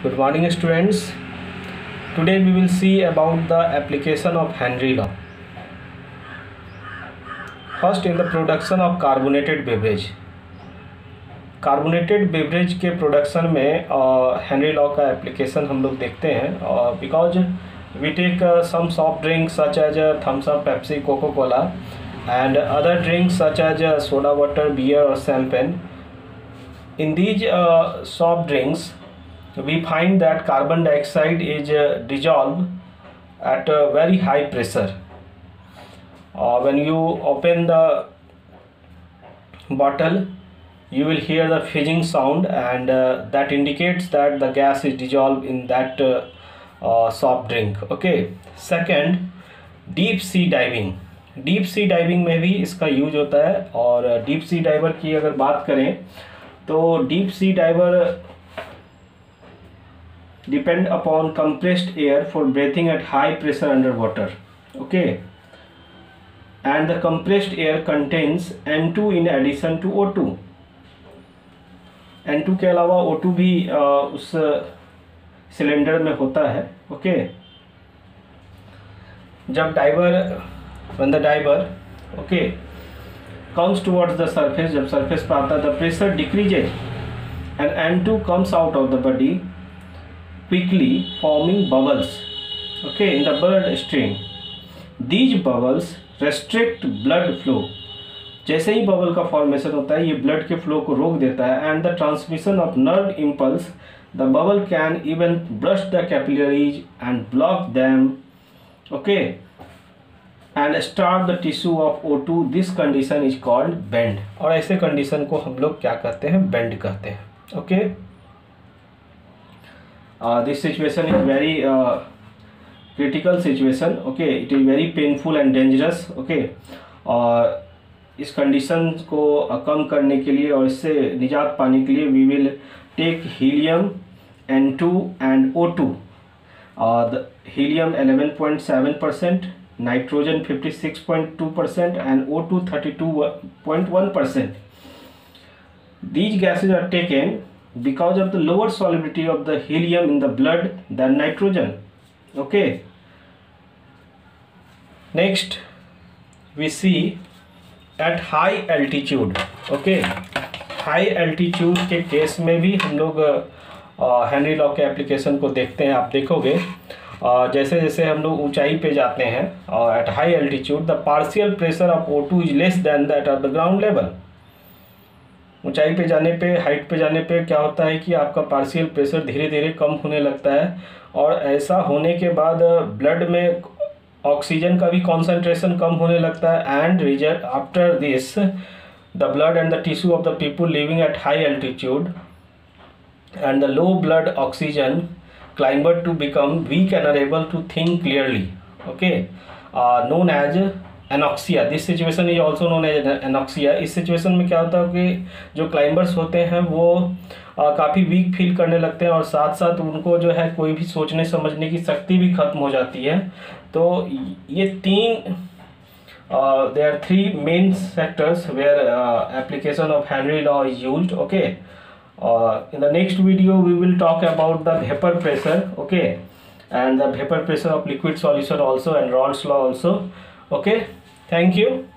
Good morning, students. Today we will see about the application of Henry law. First, in the production of carbonated beverage. Carbonated beverage के production में Henry law का application हम लोग देखते हैं because we take some soft drinks such as Thums Up, Pepsi, Coca Cola and other drinks such as soda water, beer or champagne. In these soft drinks we find that carbon dioxide is dissolved at a very high pressure. When you open the bottle you will hear the fizzing sound and that indicates that the gas is dissolved in that soft drink. Okay. Second, deep sea diving. Deep sea diving में भी इसका use होता है और deep sea driver की अगर बात करें तो deep sea diver depend upon compressed air for breathing at high pressure under water. Okay, and the compressed air contains N2 in addition to O2. N2 के अलावा O2 भी उस सिलेंडर में होता है. ओके, जब diver when the diver comes towards the surface, जब surface पर आता है the pressure decreases and N2 comes out of the body quickly forming bubbles in the blood stream. These bubbles restrict blood flow. जैसे ही bubble का formation होता है ये blood के फ्लो को रोक देता है and the transmission of nerve impulse, the bubble can even burst the capillaries and block them. And start the tissue of O2. This condition is called bend. और ऐसे कंडीशन को हम लोग क्या कहते हैं? बेंड कहते हैं. Okay, this situation is very critical situation. Okay, it is very painful and dangerous. Okay, और इस कंडीशन को कम करने के लिए और इससे निजात पाने के लिए we will take helium N2 and O2. The helium 11.7%, nitrogen 56.2% and O2 32.1%. These gases are taken because of the lower solubility of the helium in the blood than nitrogen. Okay. Next we see at high altitude. Okay, high altitude के case में भी हम लोग Henry law के application को देखते हैं. आप देखोगे जैसे जैसे हम लोग ऊंचाई पे जाते हैं at high altitude the partial pressure of O2 is less than that of the ground level. ऊंचाई पे जाने पे, हाइट पे जाने पे क्या होता है कि आपका पार्शियल प्रेशर धीरे धीरे कम होने लगता है और ऐसा होने के बाद ब्लड में ऑक्सीजन का भी कॉन्सेंट्रेशन कम होने लगता है and result after this the blood and the tissue of the people living at high altitude and the low blood oxygen climber to become weak and unable to think clearly. Okay, known as anoxia. This situation is also known as anoxia. इस situation में क्या होता है कि जो climbers होते हैं वो काफ़ी वीक फील करने लगते हैं और साथ साथ उनको जो है कोई भी सोचने समझने की शक्ति भी खत्म हो जाती है. तो ये there are three main sectors where application of Henry law is used. Okay. In the next video we will talk about the vapor pressure. Okay, and the vapor pressure of liquid solution also and Raoult's law also. Okay, thank you.